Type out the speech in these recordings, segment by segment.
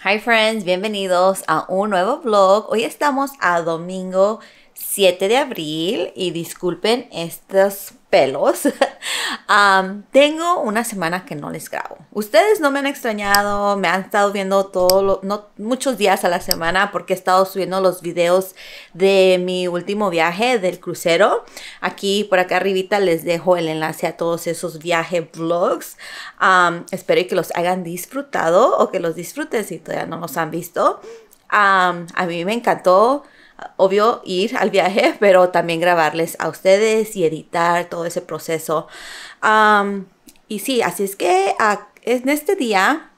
Hi friends, bienvenidos a un nuevo vlog. Hoy estamos a domingo 7 de abril y disculpen estos pelos. Tengo una semana que no les grabo. Ustedes no me han extrañado, me han estado viendo muchos días a la semana porque he estado subiendo los videos de mi último viaje del crucero. Aquí por acá arribita les dejo el enlace a todos esos viaje vlogs. Espero que los hayan disfrutado o que los disfruten si todavía no los han visto. A mí me encantó, obvio, ir al viaje, pero también grabarles a ustedes y editar todo ese proceso. Y sí, así es que en este día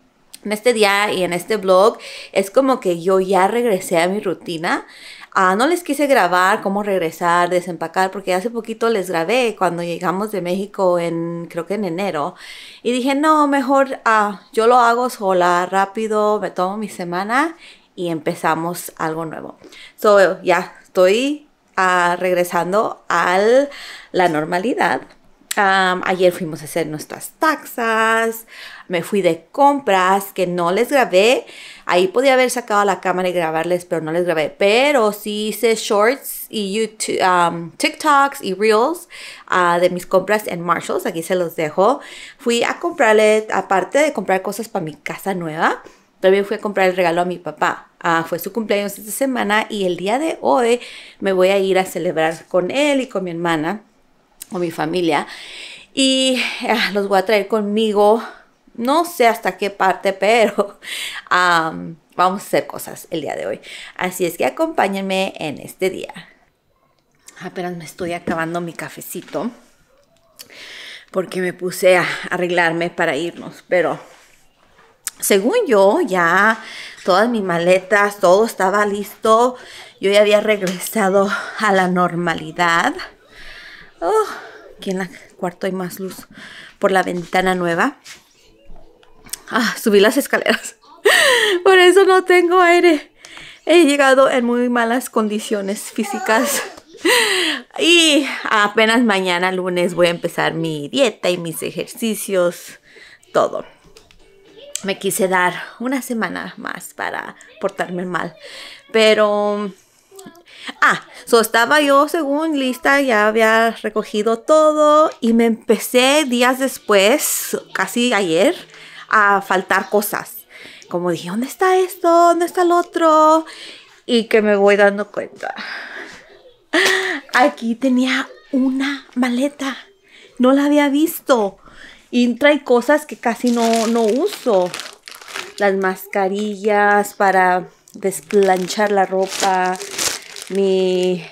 y en este vlog es como que yo ya regresé a mi rutina. No les quise grabar cómo regresar, desempacar, porque hace poquito les grabé cuando llegamos de México creo que en enero. Y dije, no, mejor yo lo hago sola, rápido, me tomo mi semana y empezamos algo nuevo. Ya estoy regresando a la normalidad. Ayer fuimos a hacer nuestras taxas, me fui de compras que no les grabé. Ahí podía haber sacado la cámara y grabarles, pero no les grabé. Pero sí hice shorts y YouTube, TikToks y Reels de mis compras en Marshalls. Aquí se los dejo. Fui a comprarle, aparte de comprar cosas para mi casa nueva, también fui a comprar el regalo a mi papá. Fue su cumpleaños esta semana y el día de hoy me voy a ir a celebrar con él y con mi hermana o mi familia. Y los voy a traer conmigo. No sé hasta qué parte, pero vamos a hacer cosas el día de hoy. Así es que acompáñenme en este día. Apenas me estoy acabando mi cafecito porque me puse a arreglarme para irnos, pero según yo, ya todas mis maletas, todo estaba listo. Yo ya había regresado a la normalidad. Aquí en el cuarto hay más luz por la ventana nueva. Subí las escaleras. Por eso no tengo aire. He llegado en muy malas condiciones físicas. Y apenas mañana, lunes, voy a empezar mi dieta y mis ejercicios. Todo. Me quise dar una semana más para portarme mal. Pero estaba yo según lista, ya había recogido todo y me empecé días después, casi ayer, a faltar cosas. Como dije, ¿dónde está esto? ¿Dónde está el otro? Y que me voy dando cuenta. Aquí tenía una maleta. No la había visto. Y trae cosas que casi no uso. Las mascarillas para desplanchar la ropa. Dry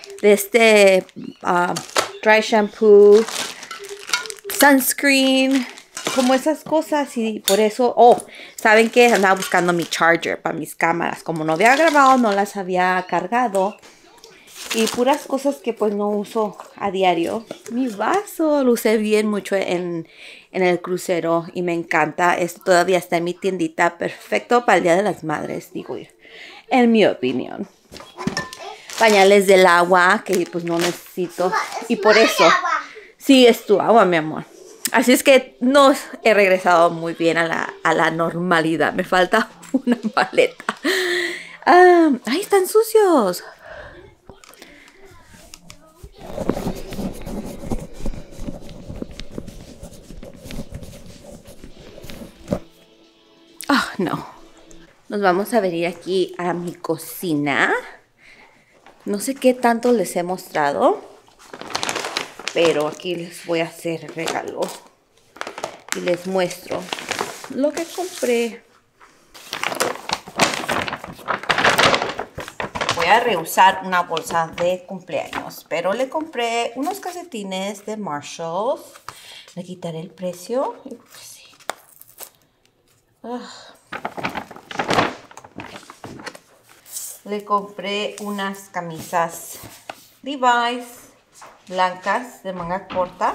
shampoo. Sunscreen. Como esas cosas. Y por eso, ¿saben qué? Andaba buscando mi charger para mis cámaras. Como no había grabado, no las había cargado. Y puras cosas que pues no uso a diario. Mi vaso lo usé bien mucho en el crucero y me encanta. Esto todavía está en mi tiendita. Perfecto para el Día de las Madres, digo yo. En mi opinión. Pañales del agua que pues no necesito. Y por eso, sí, es tu agua, mi amor. Así es que no he regresado muy bien a la normalidad. Me falta una maleta. ¡Ay, están sucios! No. Nos vamos a venir aquí a mi cocina. No sé qué tanto les he mostrado, pero aquí les voy a hacer el regalo y les muestro lo que compré. Voy a reusar una bolsa de cumpleaños, pero le compré unos calcetines de Marshalls. Le quitaré el precio. Sí. Le compré unas camisas Levi's blancas de manga corta.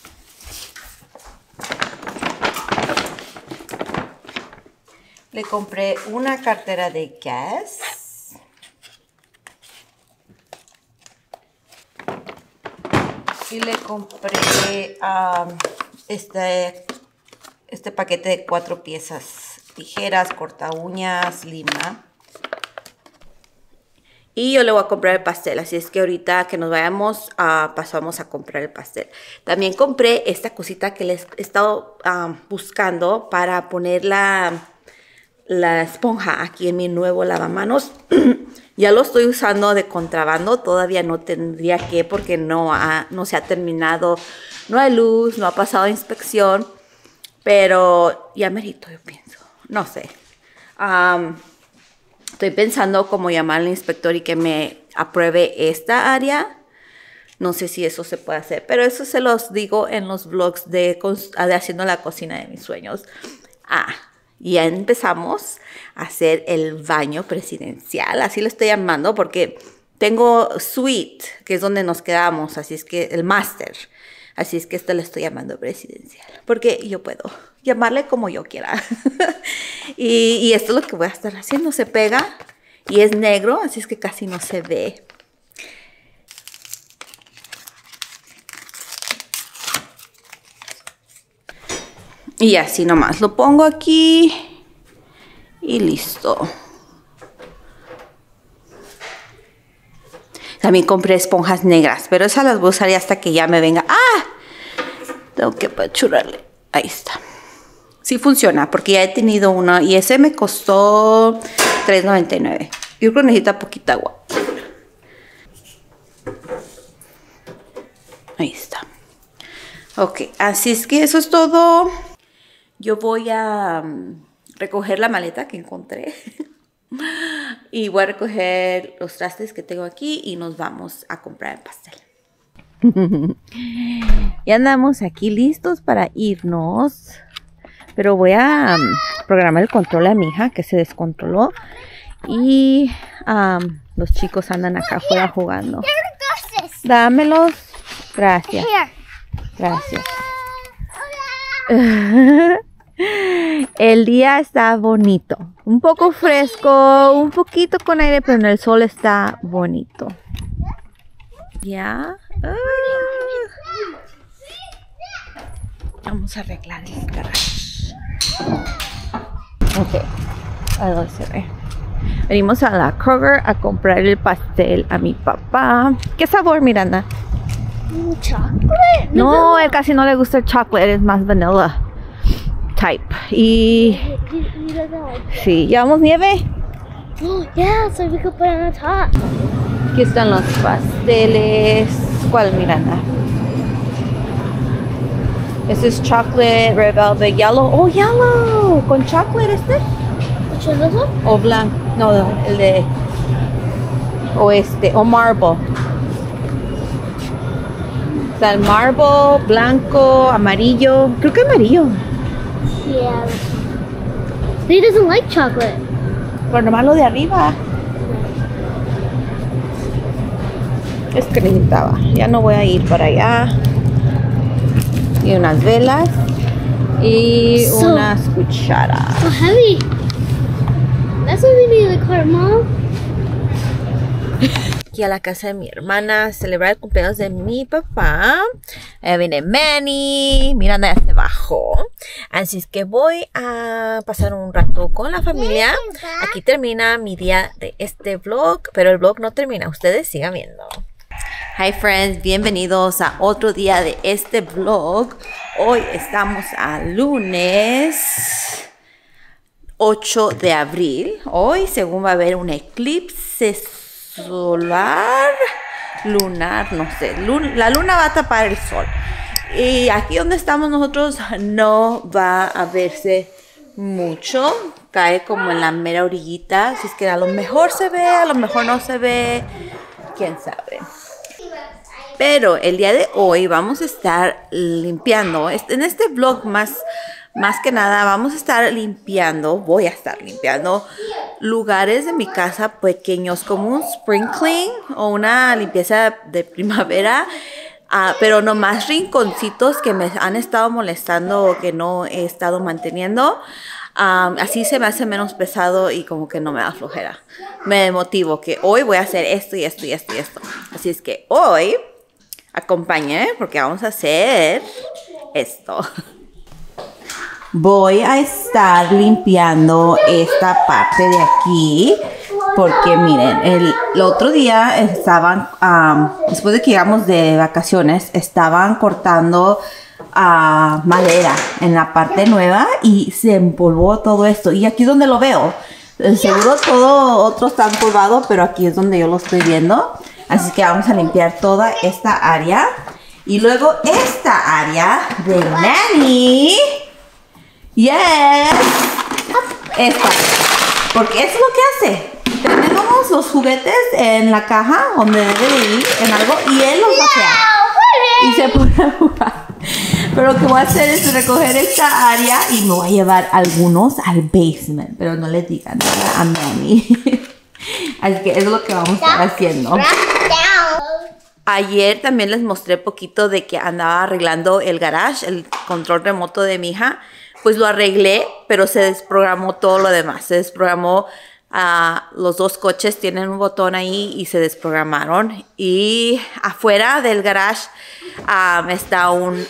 Le compré una cartera de Guess. Y le compré este paquete de 4 piezas tijeras, corta uñas, lima. Y yo le voy a comprar el pastel, así es que ahorita que nos vayamos, pasamos a comprar el pastel. También compré esta cosita que les he estado buscando para poner la esponja aquí en mi nuevo lavamanos. Ya lo estoy usando de contrabando, todavía no tendría que porque no se ha terminado, no hay luz, no ha pasado inspección, pero ya merito, yo pienso, no sé. Estoy pensando cómo llamar al inspector y que me apruebe esta área. No sé si eso se puede hacer, pero eso se los digo en los vlogs de haciendo la cocina de mis sueños. Ya empezamos a hacer el baño presidencial, así lo estoy llamando porque tengo suite, que es donde nos quedamos, así es que el master. Así es que esto le estoy llamando presidencial, porque yo puedo llamarle como yo quiera. y esto es lo que voy a estar haciendo. Se pega y es negro, así es que casi no se ve. Y así nomás lo pongo aquí y listo. También compré esponjas negras, pero esas las voy a usar hasta que ya me venga. Tengo que apachurrarle. Ahí está. Sí funciona, porque ya he tenido una y ese me costó $3.99. Yo creo que necesita poquita agua. Ahí está. Ok, así es que eso es todo. Yo voy a recoger la maleta que encontré. Y voy a recoger los trastes que tengo aquí y nos vamos a comprar el pastel. Ya andamos aquí listos para irnos. Pero voy a programar el control a mi hija que se descontroló. Y los chicos andan acá afuera jugando. Dámelos. Gracias. Gracias. El día está bonito. Un poco fresco, un poquito con aire, pero en el sol está bonito. ¿Ya? Vamos a arreglar el garage. Ok. Ahí se ve. Venimos a la Kroger a comprar el pastel a mi papá. ¿Qué sabor, Miranda? Chocolate. No, él casi no le gusta el chocolate, es más vanilla type. Y sí, ¿llevamos nieve? Oh, yeah, so we could put it on top. Aquí están los pasteles. ¿Cuál, Miranda? Este es chocolate, red velvet, yellow. Oh, yellow, con chocolate este. Which one, this one? O blanco, no, el de o marble. Está el marble, blanco, amarillo. Creo que amarillo. Yeah. He doesn't like chocolate. Pero nomás lo de arriba. Es que necesitaba. Ya no voy a ir para allá. Y unas velas. Y unas cucharas. So heavy. That's what we need the cart, Mom. Aquí a la casa de mi hermana a celebrar el cumpleaños de mi papá. Viene Manny, Miranda ya se bajó. Así es que voy a pasar un rato con la familia. Aquí termina mi día de este vlog, pero el vlog no termina. Ustedes sigan viendo. Hi friends, bienvenidos a otro día de este vlog. Hoy estamos a lunes 8 de abril. Hoy según va a haber un eclipse solar, lunar, no sé. La luna va a tapar el sol. Y aquí donde estamos nosotros no va a verse mucho. Cae como en la mera orillita. Así es que a lo mejor se ve, a lo mejor no se ve. Quién sabe. Pero el día de hoy vamos a estar limpiando. En este vlog más que nada vamos a estar limpiando. Voy a estar limpiando lugares de mi casa pequeños como un spring clean o una limpieza de primavera. Pero nomás rinconcitos que me han estado molestando o que no he estado manteniendo. Así se me hace menos pesado y como que no me da flojera. Me motivo que hoy voy a hacer esto y esto y esto y esto. Así es que hoy acompañe porque vamos a hacer esto. voy a estar limpiando esta parte de aquí. Porque miren, el otro día estaban, después de que llegamos de vacaciones, estaban cortando madera en la parte nueva y se empolvó todo esto. Y aquí es donde lo veo. Seguro todo otro está empolvado, pero aquí es donde yo lo estoy viendo. Así que vamos a limpiar toda esta área. Y luego esta área de Manny. Yes. Esta. Porque eso es lo que hace. Tenemos los juguetes en la caja donde debe de ir en algo y él los vacía. Y se pone a jugar. Pero lo que voy a hacer es recoger esta área y me voy a llevar algunos al basement. Pero no le digan nada a Manny. Así que eso es lo que vamos a estar haciendo. Ayer también les mostré poquito de que andaba arreglando el garage, el control remoto de mi hija. Pues lo arreglé, pero se desprogramó todo lo demás. Se desprogramó, los dos coches tienen un botón ahí y se desprogramaron. Y afuera del garage está un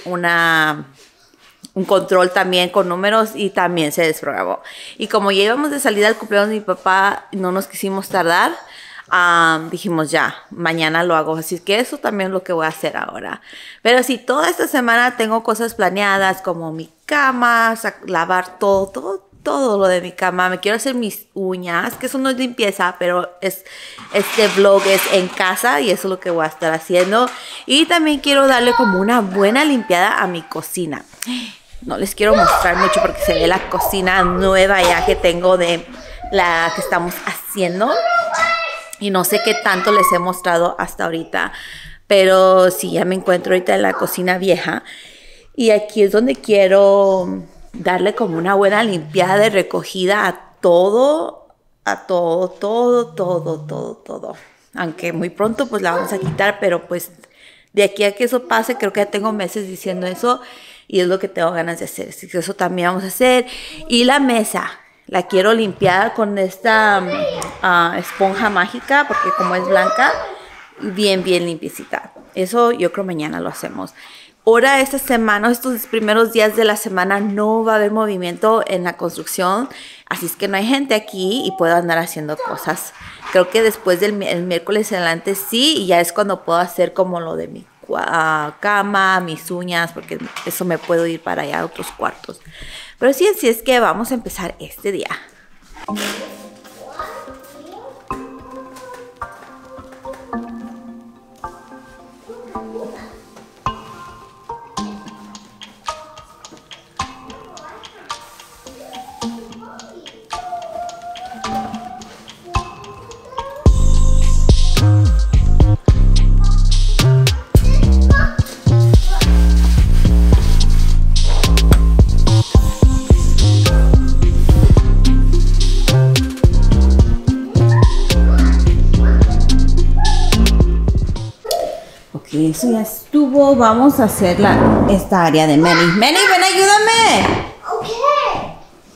control también con números y también se desprogramó. Y como ya íbamos de salida al cumpleaños de mi papá, no nos quisimos tardar. Dijimos ya, mañana lo hago, así que eso también es lo que voy a hacer ahora. Pero sí, toda esta semana tengo cosas planeadas como mi cama, lavar todo lo de mi cama. Me quiero hacer mis uñas, que eso no es limpieza, pero este vlog es en casa y eso es lo que voy a estar haciendo. Y también quiero darle como una buena limpiada a mi cocina. No les quiero mostrar mucho porque se ve la cocina nueva ya que tengo de la que estamos haciendo. Y no sé qué tanto les he mostrado hasta ahorita. Pero sí, ya me encuentro ahorita en la cocina vieja. Y aquí es donde quiero darle como una buena limpiada de recogida a todo. Aunque muy pronto pues la vamos a quitar. Pero pues de aquí a que eso pase, creo que ya tengo meses diciendo eso. Y es lo que tengo ganas de hacer. Así que eso también vamos a hacer. Y la mesa. La quiero limpiar con esta esponja mágica, porque como es blanca, bien limpiecita. Eso yo creo mañana lo hacemos. Ahora esta semana, estos primeros días de la semana, no va a haber movimiento en la construcción. Así es que no hay gente aquí y puedo andar haciendo cosas. Creo que después del miércoles en adelante sí, y ya es cuando puedo hacer como lo de mi cama, mis uñas, porque eso me puedo ir para allá a otros cuartos. Pero sí, así es que vamos a empezar este día. Eso ya estuvo. Vamos a hacer esta área de Manny. Manny, ven, ayúdame. Okay.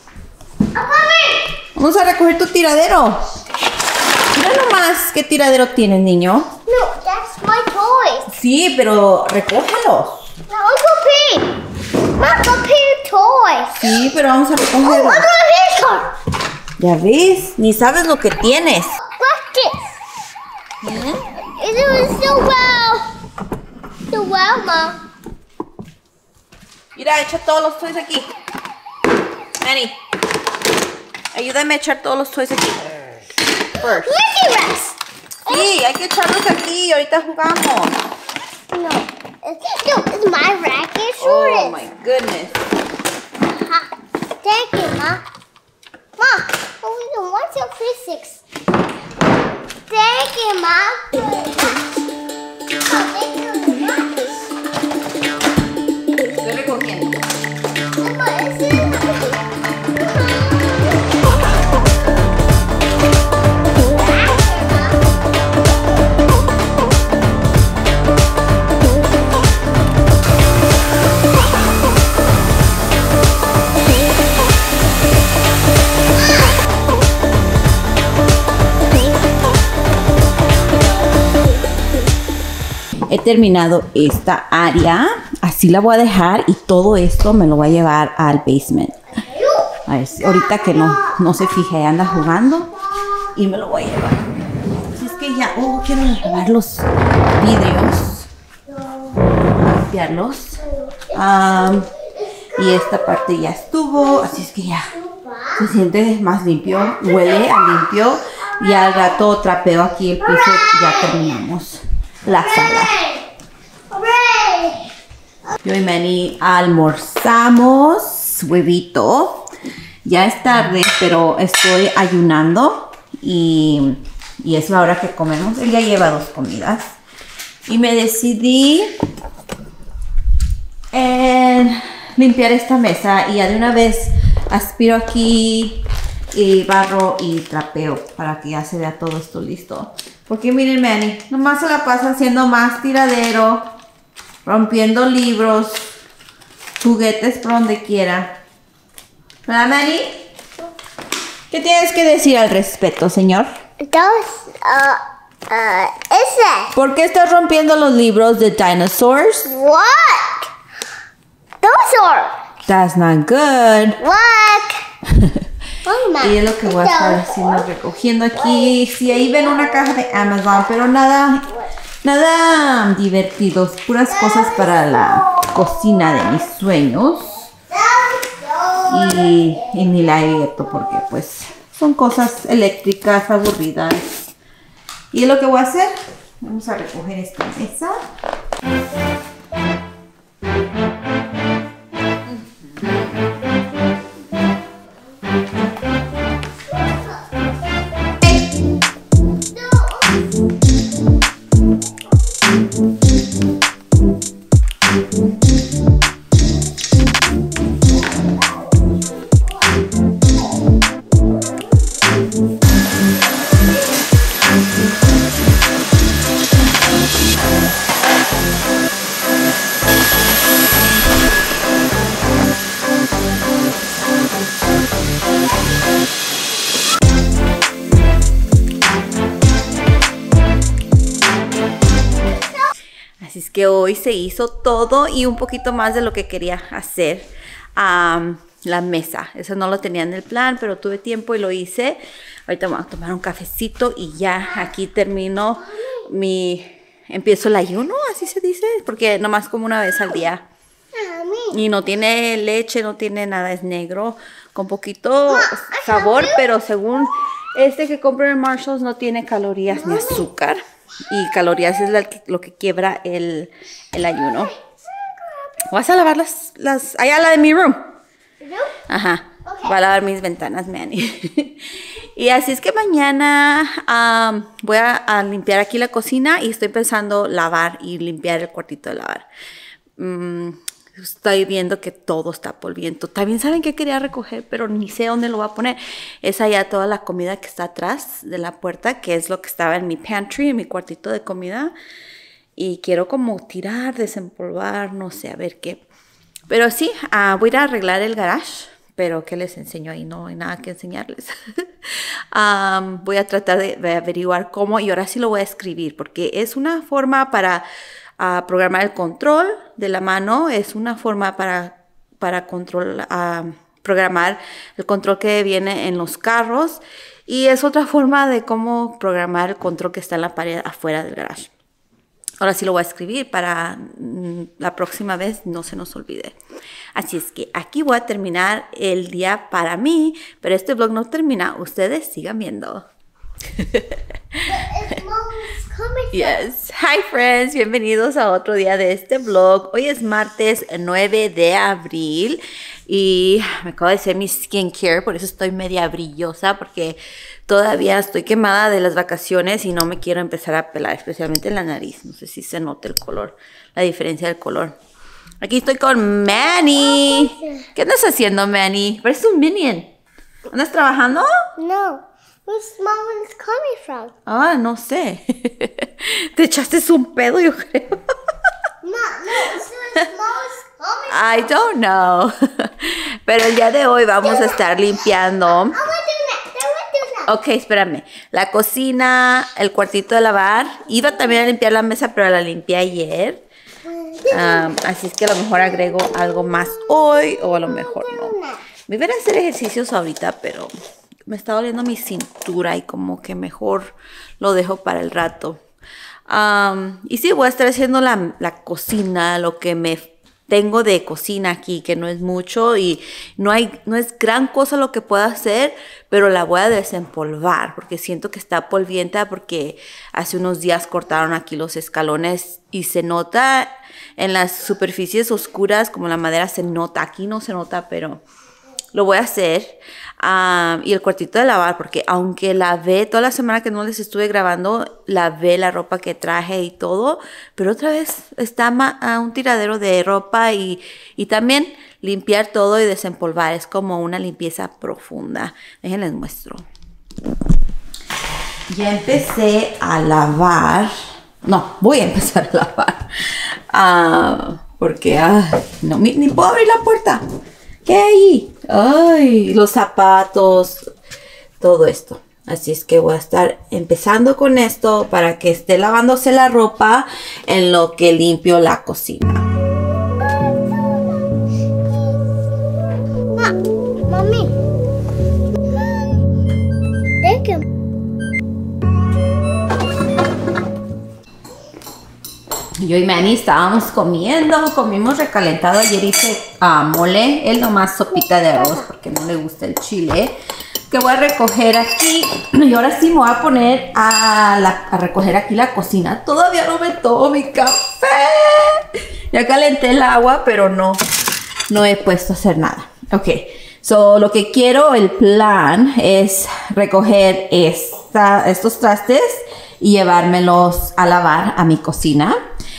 Vamos a recoger tu tiradero. Mira nomás qué tiradero tienes, niño. No, that's my toys. Sí, pero recógelos. No, Uncle P. Uncle P toys. Sí, pero vamos a Oh, recogerlos. look at his car. Ya ves, ni sabes lo que tienes. Look it. It was so well. So well, Mom. Mira, echa todos los toys aquí. Manny, ayúdame a echar todos los toys aquí. First. Mickey Mouse. Sí, hay que echarlos aquí. Ahorita jugamos. No, it's my racket. Sure Oh is. my goodness. Thank you, Ma. Ma, what's your physics? Thank you, Ma. Thank you. Estoy recogiendo. he terminado esta área. Así la voy a dejar y todo esto me lo voy a llevar al basement. A ver, ahorita que no se fije, anda jugando y me lo voy a llevar. Así es que ya, quiero lavar los vidrios, limpiarlos. Y esta parte ya estuvo, así es que ya se siente más limpio, huele a limpio. Y al rato trapeo aquí el piso, ya terminamos la sala. Yo y Manny almorzamos huevito. Ya es tarde, pero estoy ayunando y es la hora que comemos. Él ya lleva 2 comidas. Y me decidí en limpiar esta mesa y ya de una vez aspiro aquí y barro y trapeo para que ya se vea todo esto listo. Porque miren, Manny, nomás se la pasa haciendo más tiradero, rompiendo libros, juguetes por donde quiera. ¿Verdad, Manny? ¿Qué tienes que decir al respecto, señor? Ese. ¿Por qué estás rompiendo los libros de dinosaurs? What? Dinosaur. That's not good. What? Y es lo que voy a estar haciendo, recogiendo aquí. Sí, ahí ven una caja de Amazon, pero nada divertidos. Puras cosas para la cocina de mis sueños. Y ni la he abierto porque pues son cosas eléctricas aburridas. Y es lo que voy a hacer. Vamos a recoger esta mesa. Así es que hoy se hizo todo y un poquito más de lo que quería hacer. La mesa, eso no lo tenía en el plan, pero tuve tiempo y lo hice. Ahorita vamos a tomar un cafecito y ya aquí termino empiezo el ayuno, así se dice, porque nomás como una vez al día. Y no tiene leche, no tiene nada, es negro, con poquito sabor, pero según este que compré en Marshalls no tiene calorías ni azúcar. Y calorías es lo que quiebra el ayuno. ¿Vas a lavar las allá la de mi room? Ajá. Voy a lavar mis ventanas, Manny. Y así es que mañana voy a limpiar aquí la cocina y estoy pensando lavar y limpiar el cuartito de lavar. Estoy viendo que todo está polviento. También saben que quería recoger, pero ni sé dónde lo voy a poner. Es allá toda la comida que está atrás de la puerta, que es lo que estaba en mi pantry, en mi cuartito de comida. Y quiero como tirar, desempolvar, no sé, a ver qué. Pero sí, voy a ir a arreglar el garage. Pero ¿qué les enseño ahí? No hay nada que enseñarles. Voy a tratar de averiguar cómo, y ahora sí lo voy a escribir, porque es una forma para programar el control de la mano, es una forma para programar el control que viene en los carros, y es otra forma de cómo programar el control que está en la pared afuera del garage. Ahora sí lo voy a escribir para la próxima vez no se nos olvide. Así es que aquí voy a terminar el día para mí, pero este vlog no termina. Ustedes sigan viendo. Yes. Hi friends, bienvenidos a otro día de este vlog. Hoy es martes 9 de abril y me acabo de hacer mi skincare, por eso estoy media brillosa, porque todavía estoy quemada de las vacaciones y no me quiero empezar a pelar, especialmente en la nariz. No sé si se nota el color, la diferencia del color. Aquí estoy con Manny. ¿Qué andas haciendo, Manny? Pareces un Minion. ¿Andas trabajando? No. Where's mom is coming from? No sé. Te echaste un pedo, yo creo. No, where's mom's coming from? I don't know. Pero el día de hoy vamos a estar limpiando. I want to do that. Ok, espérame. La cocina, el cuartito de lavar. Iba también a limpiar la mesa, pero la limpié ayer. Así es que a lo mejor agrego algo más hoy o a lo mejor no. Me iba a hacer ejercicios ahorita, pero me está doliendo mi cintura y como que mejor lo dejo para el rato. Y sí, voy a estar haciendo la cocina, lo que me tengo de cocina aquí, que no es mucho y no es gran cosa lo que puedo hacer, pero la voy a desempolvar porque siento que está polvienta porque hace unos días cortaron aquí los escalones y se nota en las superficies oscuras, como la madera se nota. Aquí no se nota, pero lo voy a hacer. Y el cuartito de lavar, porque aunque lavé toda la semana que no les estuve grabando, lavé la ropa que traje y todo, pero otra vez está un tiradero de ropa y también limpiar todo y desempolvar. Es como una limpieza profunda. Déjenles muestro. Ya empecé a lavar. No, voy a empezar a lavar. Porque no, ni puedo abrir la puerta. ¿Qué hay ahí? Ay, los zapatos, todo esto. Así es que voy a estar empezando con esto para que esté lavándose la ropa en lo que limpio la cocina. Mami. Yo y Manny estábamos comimos recalentado. Ayer hice mole, él nomás sopita de arroz porque no le gusta el chile. Que voy a recoger aquí. Y ahora sí me voy a poner a recoger aquí la cocina. Todavía no me tomo mi café. Ya calenté el agua, pero no he puesto a hacer nada. Ok, so lo que quiero, el plan es recoger estos trastes y llevármelos a lavar a mi cocina.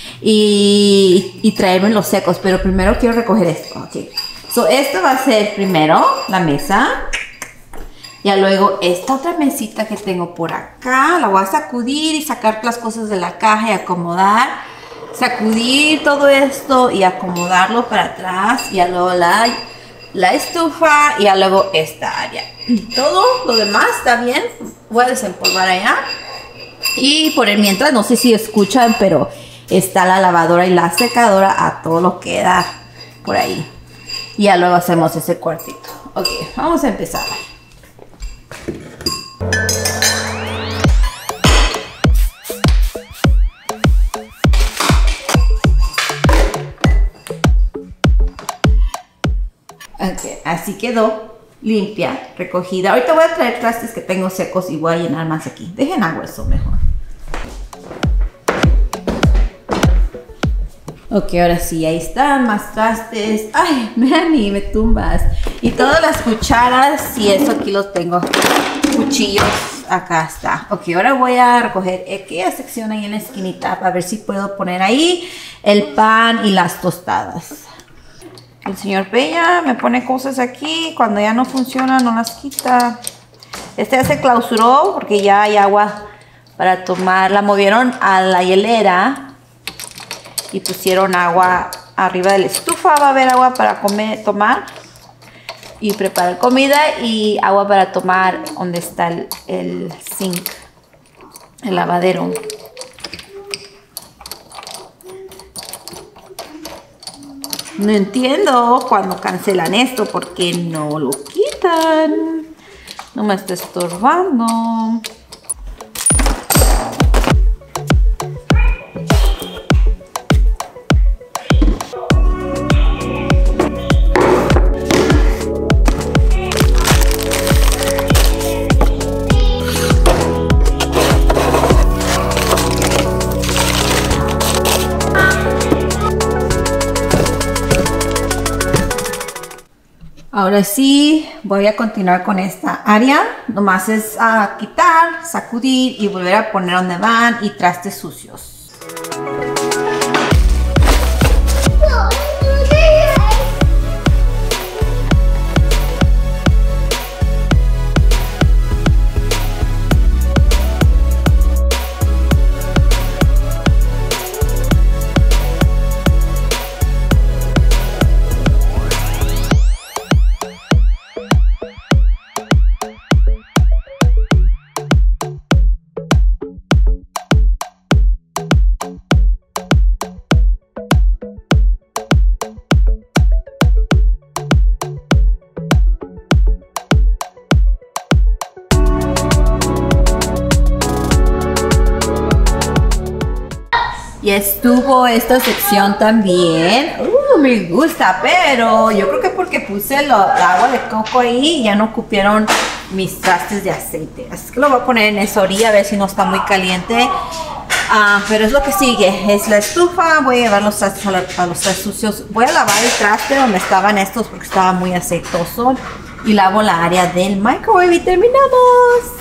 Y traerme los secos, pero primero quiero recoger esto. Okay. So, esto va a ser primero la mesa. Ya luego esta otra mesita que tengo por acá, la voy a sacudir y sacar las cosas de la caja y acomodar. Sacudir todo esto y acomodarlo para atrás. Y ya luego la estufa y ya luego esta área. Todo lo demás está bien. Voy a desempolvar allá. Y por el mientras, no sé si escuchan, pero está la lavadora y la secadora a todo lo que da por ahí. Y ya luego hacemos ese cuartito. Ok, vamos a empezar. Ok, así quedó limpia, recogida. Ahorita voy a traer trastes que tengo secos y voy a llenar más aquí. Dejen agua eso mejor. Ok, ahora sí, ahí están, más trastes. Ay, Manny, me tumbas. Y todas las cucharas y eso aquí los tengo. Cuchillos, acá está. Ok, ahora voy a recoger aquella sección ahí en la esquinita para ver si puedo poner ahí el pan y las tostadas. El señor Peña me pone cosas aquí. Cuando ya no funcionan, no las quita. Este ya se clausuró porque ya hay agua para tomar. La movieron a la hielera y pusieron agua arriba de la estufa. Va a haber agua para tomar y preparar comida y agua para tomar donde está el sink, el lavadero. No entiendo cuando cancelan esto porque no lo quitan. No me está estorbando. Ahora sí, voy a continuar con esta área. Nomás es quitar, sacudir y volver a poner donde van y trastes sucios. Y estuvo esta sección también. Me gusta, pero yo creo que porque puse el agua de coco ahí ya no cupieron mis trastes de aceite. Así que lo voy a poner en esa orilla a ver si no está muy caliente. Pero es lo que sigue, es la estufa. Voy a llevar los trastes a los trastes sucios. Voy a lavar el traste donde estaban estos porque estaba muy aceitoso. Y lavo la área del microwave y terminamos.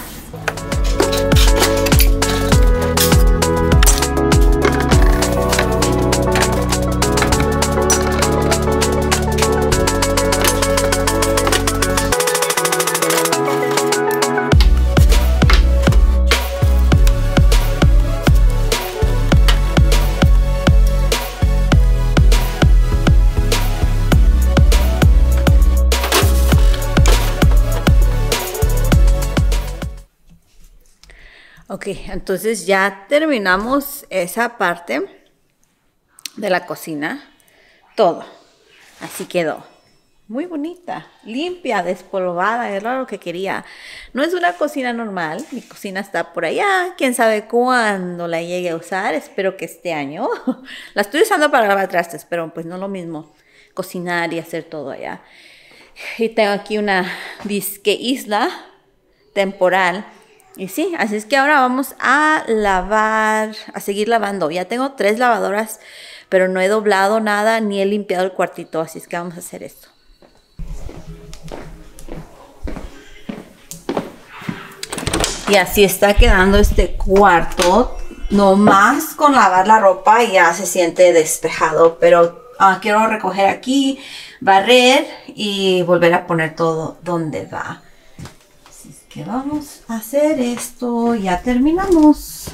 Ok, entonces ya terminamos esa parte de la cocina. Todo. Así quedó. Muy bonita, limpia, despolvada, era lo que quería. No es una cocina normal, mi cocina está por allá. Quién sabe cuándo la llegue a usar, espero que este año. La estoy usando para lavar trastes, pero pues no lo mismo cocinar y hacer todo allá. Y tengo aquí una disque isla temporal. Y sí, así es que ahora vamos a lavar, a seguir lavando. Ya tengo 3 lavadoras, pero no he doblado nada ni he limpiado el cuartito, así es que vamos a hacer esto. Y así está quedando este cuarto. Nomás con lavar la ropa ya se siente despejado, pero quiero recoger aquí, barrer y volver a poner todo donde va. Que vamos a hacer esto, ya terminamos.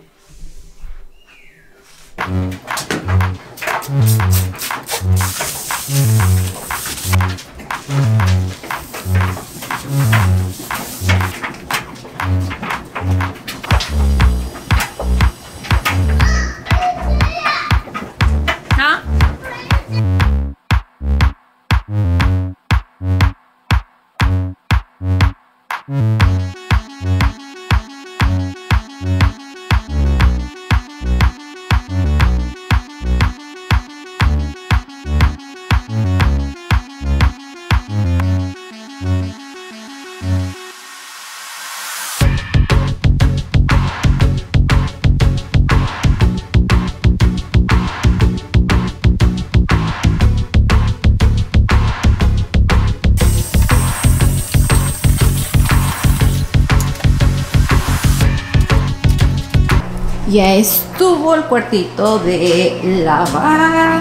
Ya estuvo el cuartito de lavar.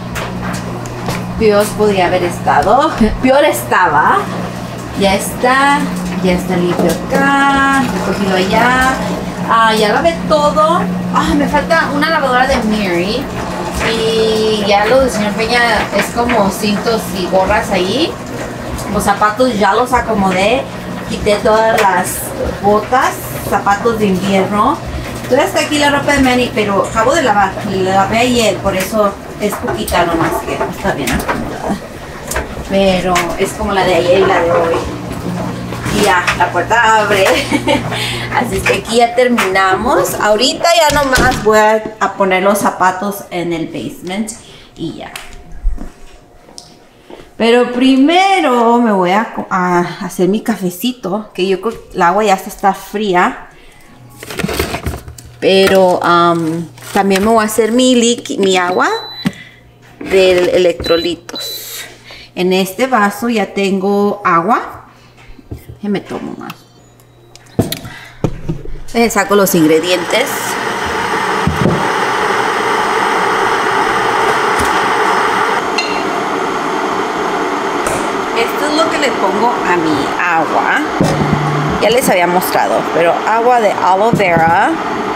Peor podría haber estado. Peor estaba. Ya está limpio acá. Recogido allá. Ya lavé todo. Me falta una lavadora de Mary. Y ya lo del señor Peña es como cintos y gorras ahí. Los zapatos ya los acomodé. Quité todas las botas, zapatos de invierno. Todavía está aquí la ropa de Manny, pero acabo de lavar. La lavé ayer, por eso es poquita nomás, que no está bien acomodada. Pero es como la de ayer y la de hoy. Y ya, la puerta abre. Así es que aquí ya terminamos. Ahorita ya nomás voy a poner los zapatos en el basement y ya. Pero primero me voy a hacer mi cafecito, que yo creo que el agua ya está fría. Pero también me voy a hacer mi agua de electrolitos. En este vaso ya tengo agua. Me tomo más. Saco los ingredientes. Esto es lo que le pongo a mi agua. Ya les había mostrado, pero agua de aloe vera.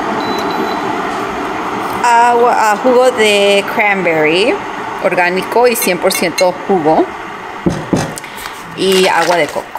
Jugo de cranberry orgánico y 100% jugo y agua de coco.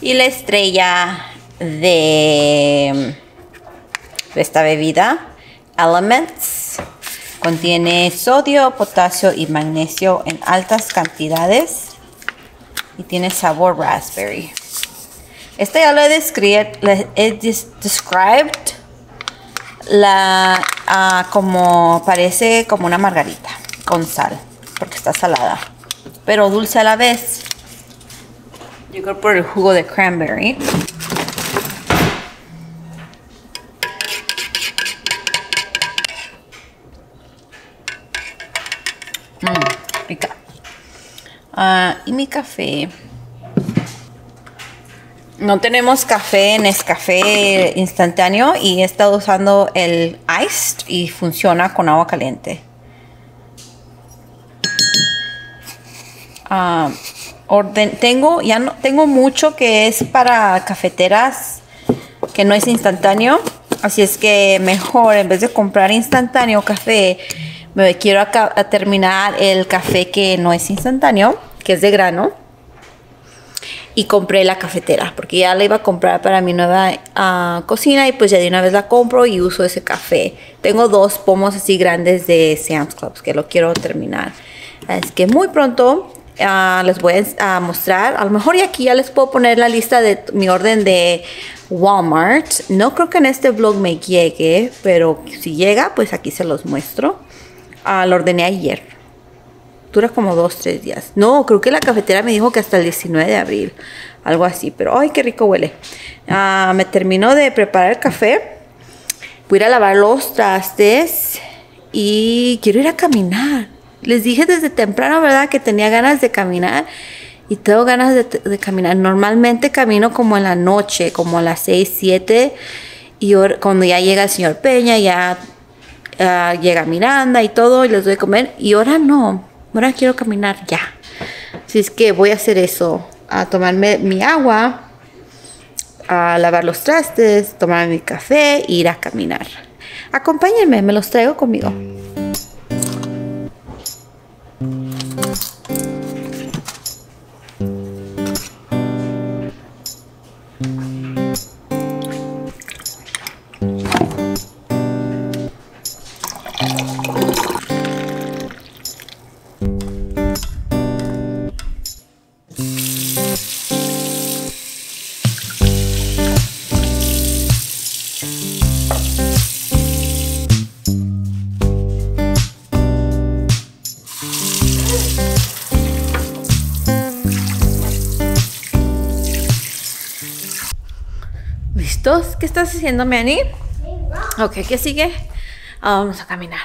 Y la estrella de esta bebida, Elements, contiene sodio, potasio y magnesio en altas cantidades y tiene sabor raspberry. Esta ya lo he described como parece como una margarita con sal, porque está salada, pero dulce a la vez. Yo creo por el jugo de cranberry. Rica. Y mi café. No tenemos café en Nescafé instantáneo y he estado usando el iced y funciona con agua caliente. Tengo mucho que es para cafeteras que no es instantáneo, así es que mejor en vez de comprar instantáneo café, me quiero a terminar el café que no es instantáneo, que es de grano. Y compré la cafetera, porque ya la iba a comprar para mi nueva cocina y pues ya de una vez la compro y uso ese café. Tengo 2 pomos así grandes de Sam's Club que lo quiero terminar. Es que muy pronto les voy a mostrar. A lo mejor y aquí ya les puedo poner la lista de mi orden de Walmart. No creo que en este vlog me llegue, pero si llega, pues aquí se los muestro. Lo ordené ayer. Dura como 2-3 días. No, creo que la cafetera me dijo que hasta el 19 de abril. Algo así, pero ¡ay, qué rico huele! Me terminó de preparar el café. Voy a ir a lavar los trastes y quiero ir a caminar. Les dije desde temprano, ¿verdad? Que tenía ganas de caminar y tengo ganas de caminar. Normalmente camino como en la noche, como a las 6, 7 y cuando ya llega el señor Peña, ya llega Miranda y todo y les doy a comer y ahora no. Ahora quiero caminar ya. Así es que voy a hacer eso. A tomarme mi agua, a lavar los trastes, tomar mi café e ir a caminar. Acompáñenme, me los traigo conmigo. ¿Listos? ¿Qué estás haciendo, Manny? Ok, ¿qué sigue? Vamos a caminar.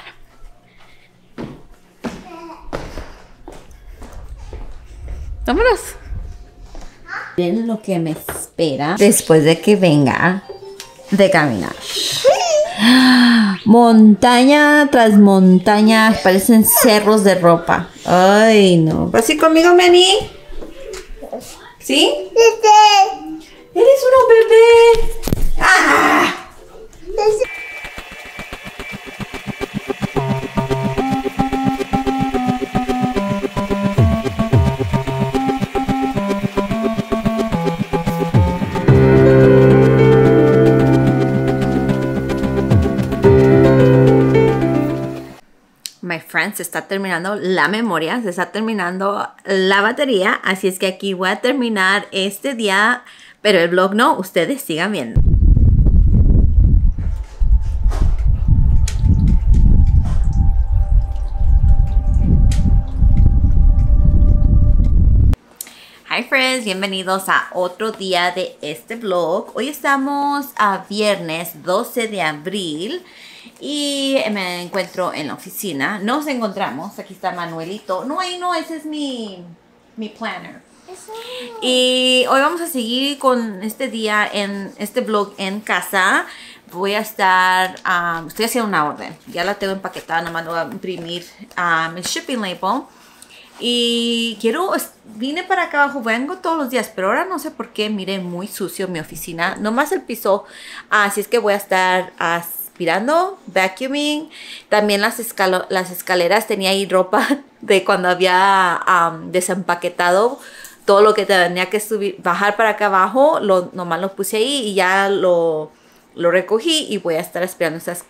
Vámonos. Miren lo que me espera después de que venga de caminar. Montaña tras montaña, parecen cerros de ropa. Ay, no. ¿Vas a ir conmigo, Manny? ¿Sí? ¡Eres un bebé! ¡Ah! My friend, se está terminando la memoria, se está terminando la batería, así es que aquí voy a terminar este día, pero el vlog no, ustedes sigan viendo. Hi friends, bienvenidos a otro día de este vlog. Hoy estamos a viernes 12 de abril y me encuentro en la oficina. Nos encontramos, aquí está Manuelito. No, ese es mi planner. Y hoy vamos a seguir con este día en este vlog en casa. Voy a estar, estoy haciendo una orden. Ya la tengo empaquetada, nomás lo voy a imprimir el shipping label. Y vine para acá abajo, vengo todos los días, pero ahora no sé por qué, miren, muy sucio mi oficina, nomás el piso, así es que voy a estar aspirando, vacuuming, también las escaleras, tenía ahí ropa de cuando había desempaquetado todo lo que tenía que subir, bajar para acá abajo, nomás lo puse ahí y ya lo recogí y voy a estar esperando esas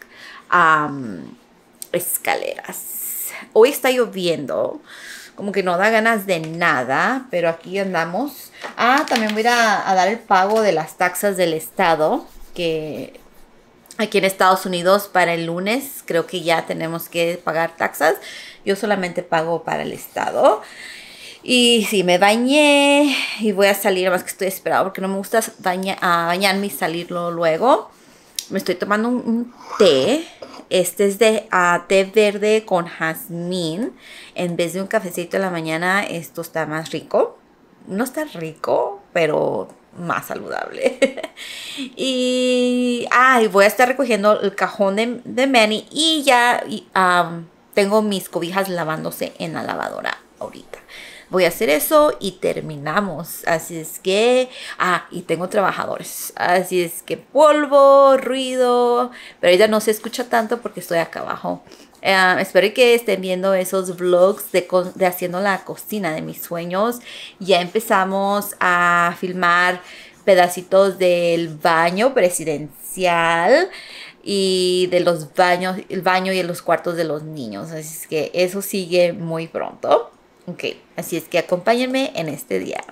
escaleras. Hoy está lloviendo, como que no da ganas de nada, pero aquí andamos. También voy a dar el pago de las taxas del estado, que aquí en Estados Unidos para el lunes creo que ya tenemos que pagar taxas. Yo solamente pago para el estado. Y sí, me bañé y voy a salir, más que estoy esperando porque no me gusta bañarme y salirlo luego. Me estoy tomando un té. Este es de té verde con jazmín. En vez de un cafecito en la mañana, esto está más rico. No está rico, pero más saludable. y voy a estar recogiendo el cajón de Manny. Y ya tengo mis cobijas lavándose en la lavadora ahorita. Voy a hacer eso y terminamos. Así es que... y tengo trabajadores. Así es que polvo, ruido. Pero ahorita no se escucha tanto porque estoy acá abajo. Espero que estén viendo esos vlogs de haciendo la cocina de mis sueños. Ya empezamos a filmar pedacitos del baño presidencial. Y de los baños, el baño y los cuartos de los niños. Así es que eso sigue muy pronto. Ok, así es que acompáñenme en este día.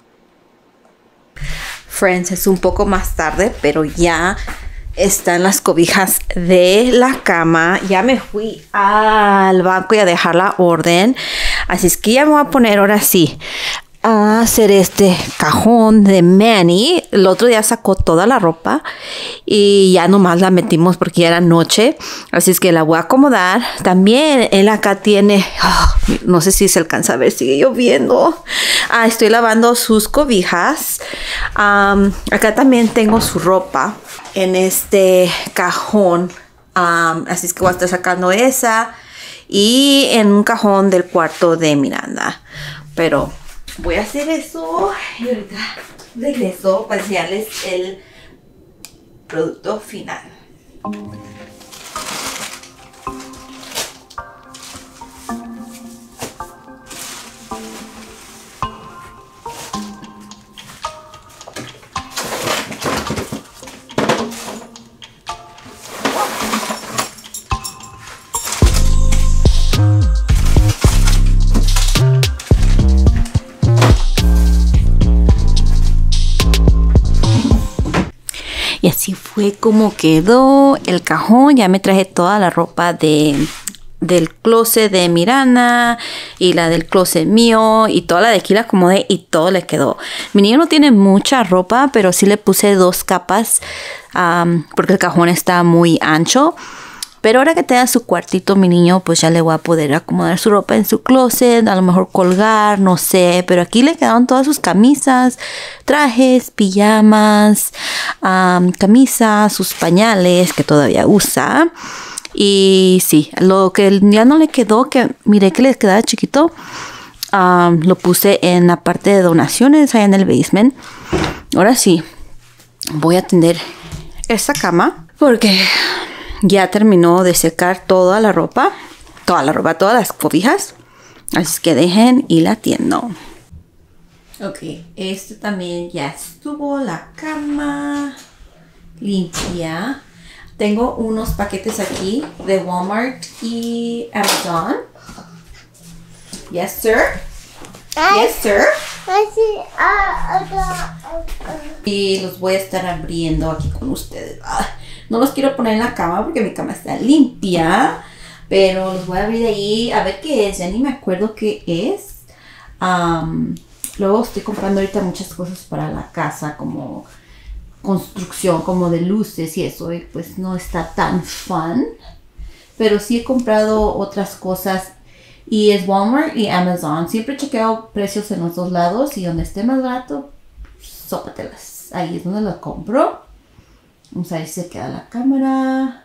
Friends, es un poco más tarde, pero ya están las cobijas de la cama. Ya me fui al banco y a dejar la orden. Así es que ya me voy a poner ahora sí a hacer este cajón de Manny. El otro día sacó toda la ropa y ya nomás la metimos porque ya era noche. Así es que la voy a acomodar. También él acá tiene... no sé si se alcanza a ver, sigue lloviendo. Estoy lavando sus cobijas. Acá también tengo su ropa en este cajón. Así es que voy a estar sacando esa. Y en un cajón del cuarto de Miranda. Pero voy a hacer eso. Y ahorita regreso para enseñarles el producto final. Y así fue como quedó el cajón. Ya me traje toda la ropa del closet de Miranda y la del closet mío y toda la de aquí la acomodé y todo le quedó. Mi niño no tiene mucha ropa, pero sí le puse 2 capas porque el cajón está muy ancho. Pero ahora que tenga su cuartito, mi niño, pues ya le voy a poder acomodar su ropa en su closet, a lo mejor colgar, no sé. Pero aquí le quedaron todas sus camisas, trajes, pijamas, camisas, sus pañales que todavía usa. Y sí, lo que ya no le quedó, que miré que le quedaba chiquito, lo puse en la parte de donaciones, allá en el basement. Ahora sí, voy a tender esta cama porque... ya terminó de secar toda la ropa, todas las cobijas. Así que dejen y la tiendo. Ok, esto también ya estuvo la cama limpia. Tengo unos paquetes aquí de Walmart y Amazon. Yes, sir. Yes, sir. Y los voy a estar abriendo aquí con ustedes. No los quiero poner en la cama porque mi cama está limpia. Pero los voy a abrir ahí a ver qué es. Ya ni me acuerdo qué es. Luego estoy comprando ahorita muchas cosas para la casa, como construcción, como de luces y eso. Y pues no está tan fun. Pero sí he comprado otras cosas. Y es Walmart y Amazon. Siempre he chequeado precios en los dos lados. Y donde esté más barato, sópatelas. Ahí es donde las compro. Vamos a ver si se queda la cámara.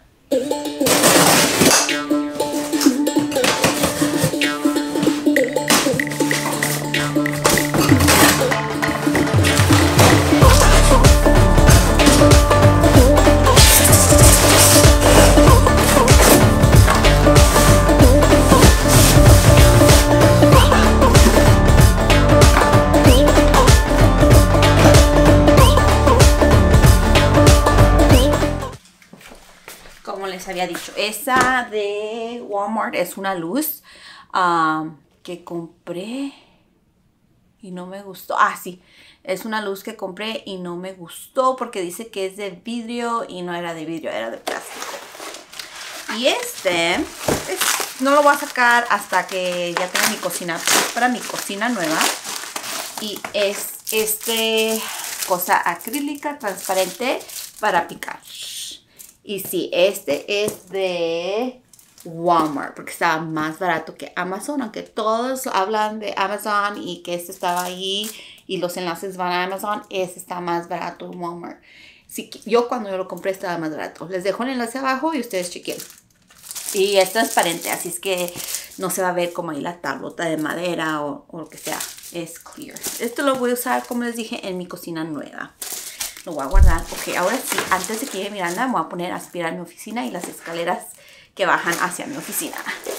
había dicho. Esa de Walmart es una luz que compré y no me gustó. Ah, sí. Es una luz que compré y no me gustó porque dice que es de vidrio y no era de vidrio, era de plástico. Y no lo voy a sacar hasta que ya tenga mi cocina, para mi cocina nueva. Y es cosa acrílica transparente para picar. Y sí, este es de Walmart porque estaba más barato que Amazon, aunque todos hablan de Amazon y que este estaba ahí y los enlaces van a Amazon. Este está más barato en Walmart. Sí, cuando yo lo compré estaba más barato. Les dejo el enlace abajo y ustedes chequen. Y es transparente, así es que no se va a ver como ahí la tablota de madera o lo que sea. Es clear. Esto lo voy a usar, como les dije, en mi cocina nueva. Lo voy a guardar. Ok, ahora sí, antes de que llegue Miranda, me voy a poner a aspirar mi oficina y las escaleras que bajan hacia mi oficina.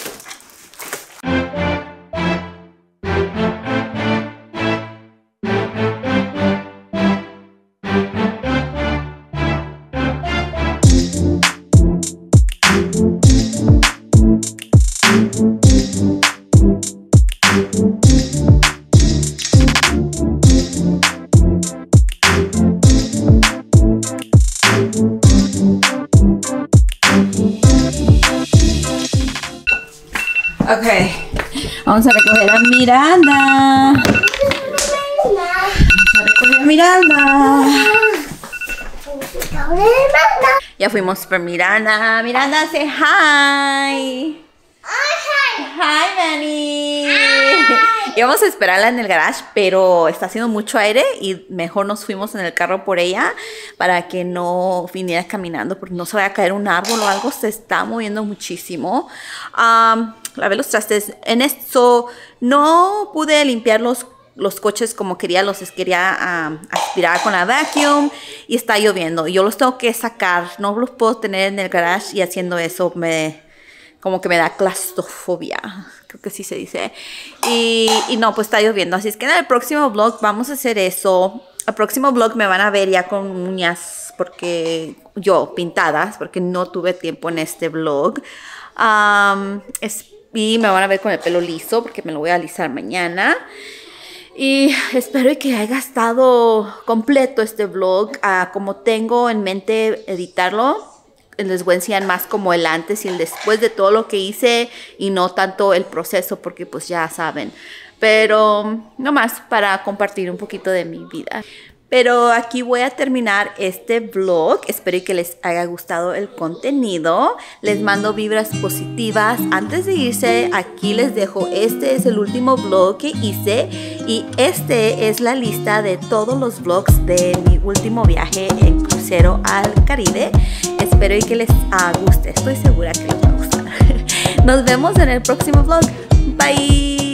Ok, vamos a recoger a Miranda. Ya fuimos por Miranda. Miranda, say hi. Hi, Manny. Íbamos a esperarla en el garage, pero está haciendo mucho aire y mejor nos fuimos en el carro por ella para que no viniera caminando porque no se vaya a caer un árbol o algo. Se está moviendo muchísimo. Lavé los trastes. En esto no pude limpiar los coches como quería. Los quería aspirar con la vacuum y está lloviendo. Yo los tengo que sacar. No los puedo tener en el garage y haciendo eso como que me da claustrofobia, creo que sí se dice. Y no, pues está lloviendo. Así es que en el próximo vlog vamos a hacer eso. El próximo vlog me van a ver ya con uñas pintadas, porque no tuve tiempo en este vlog. Y me van a ver con el pelo liso, porque me lo voy a alisar mañana. Y espero que haya estado completo este vlog. Como tengo en mente editarlo, les voy a enseñar más como el antes y el después de todo lo que hice y no tanto el proceso porque pues ya saben. Pero nomás para compartir un poquito de mi vida. Pero aquí voy a terminar este vlog. Espero que les haya gustado el contenido. Les mando vibras positivas. Antes de irse, aquí les dejo. Este es el último vlog que hice. Y este es la lista de todos los vlogs de mi último viaje en crucero al Caribe. Espero que les guste. Estoy segura que les va a gustar. Nos vemos en el próximo vlog. Bye.